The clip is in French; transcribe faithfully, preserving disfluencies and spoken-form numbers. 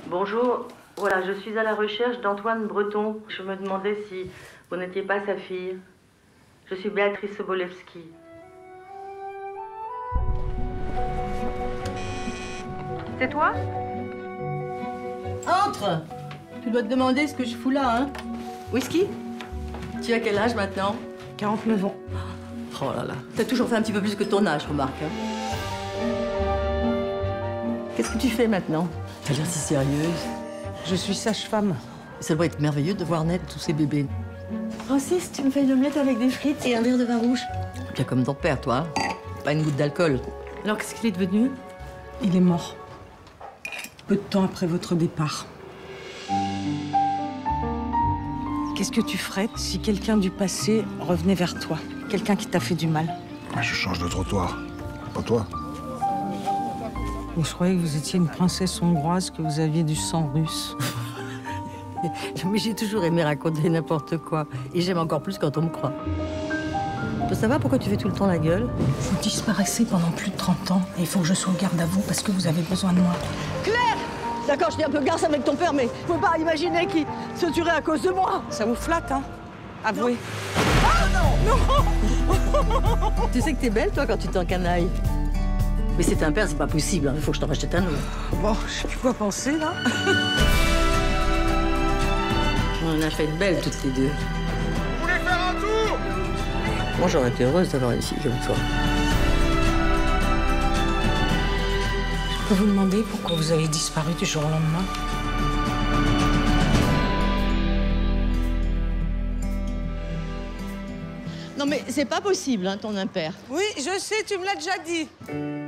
Bonjour, voilà, je suis à la recherche d'Antoine Breton. Je me demandais si vous n'étiez pas sa fille. Je suis Béatrice Sobolewski. C'est toi? Entre! Tu dois te demander ce que je fous là, hein? Whisky? Tu as quel âge maintenant? quarante-neuf ans. Oh là là, t'as toujours fait un petit peu plus que ton âge, remarque. Hein? Qu'est-ce que tu fais maintenant? T'as l'air si sérieuse. Je suis sage-femme. Ça doit être merveilleux de voir naître tous ces bébés. Francis, tu me fais une omelette avec des frites et un verre de vin rouge. Bien comme ton père, toi. Hein? Pas une goutte d'alcool. Alors, qu'est-ce qu'il est devenu? Il est mort. Peu de temps après votre départ. Qu'est-ce que tu ferais si quelqu'un du passé revenait vers toi? Quelqu'un qui t'a fait du mal? Je change de trottoir. Pas toi. Mais je croyais que vous étiez une princesse hongroise, que vous aviez du sang russe. Mais j'ai toujours aimé raconter n'importe quoi. Et j'aime encore plus quand on me croit. Tu veux savoir pourquoi tu fais tout le temps la gueule? Vous disparaissez pendant plus de trente ans et il faut que je sois au garde à vous parce que vous avez besoin de moi. Claire! D'accord, je dis un peu garce avec ton père, mais faut pas imaginer qu'il se tuerait à cause de moi. Ça vous flatte, hein? Avouez. Ah non! Non! Tu sais que t'es belle, toi, quand tu t'en canailles. Mais c'est un père, c'est pas possible. Il hein. faut que je t'en rachète un autre. Bon, je sais plus quoi penser, là. On a fait de belles, toutes les deux. Vous voulez faire un tour? Moi, j'aurais été heureuse d'avoir une fille comme toi. Je peux vous demander pourquoi vous avez disparu du jour au lendemain? Non, mais c'est pas possible, hein, ton impair. Oui, je sais, tu me l'as déjà dit.